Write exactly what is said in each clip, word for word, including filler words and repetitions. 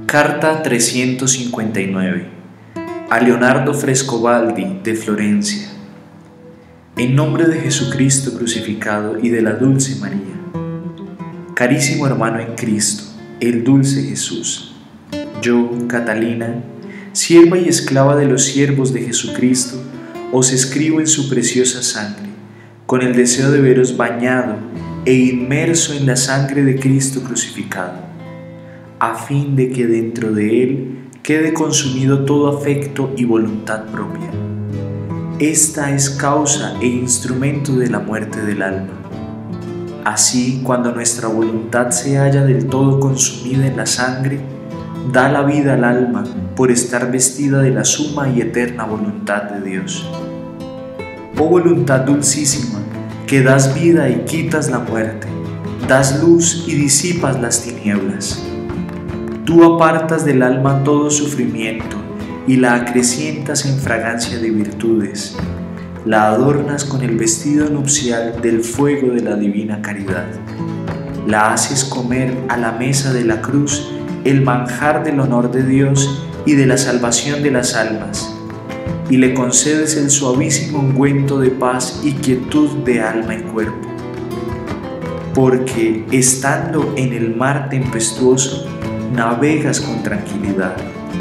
Carta trescientos cincuenta y nueve a Leonardo Frescobaldi de Florencia. En nombre de Jesucristo crucificado y de la dulce María. Carísimo hermano en Cristo, el dulce Jesús, yo, Catalina, sierva y esclava de los siervos de Jesucristo, os escribo en su preciosa sangre, con el deseo de veros bañado e inmerso en la sangre de Cristo crucificado, a fin de que dentro de Él quede consumido todo afecto y voluntad propia. Esta es causa e instrumento de la muerte del alma. Así, cuando nuestra voluntad se halla del todo consumida en la sangre, da la vida al alma por estar vestida de la suma y eterna voluntad de Dios. Oh voluntad dulcísima, que das vida y quitas la muerte, das luz y disipas las tinieblas. Tú apartas del alma todo sufrimiento y la acrecientas en fragancia de virtudes. La adornas con el vestido nupcial del fuego de la divina caridad. La haces comer a la mesa de la cruz el manjar del honor de Dios y de la salvación de las almas, y le concedes el suavísimo ungüento de paz y quietud de alma y cuerpo. Porque, estando en el mar tempestuoso, navegas con tranquilidad.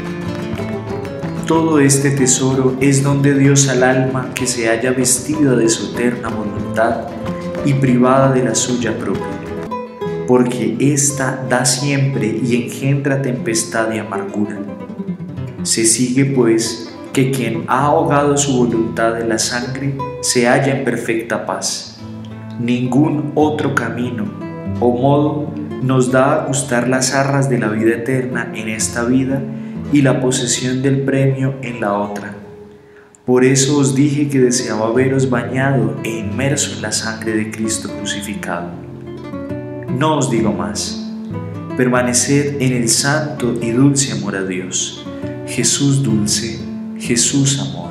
Todo este tesoro es don de Dios al alma que se halla vestida de su eterna voluntad y privada de la suya propia, porque ésta da siempre y engendra tempestad y amargura. Se sigue, pues, que quien ha ahogado su voluntad en la sangre se halla en perfecta paz. Ningún otro camino o modo nos da a gustar las arras de la vida eterna en esta vida y la posesión del premio en la otra. Por eso os dije que deseaba veros bañado e inmerso en la sangre de Cristo crucificado. No os digo más. Permaneced en el santo y dulce amor a Dios. Jesús dulce, Jesús amor.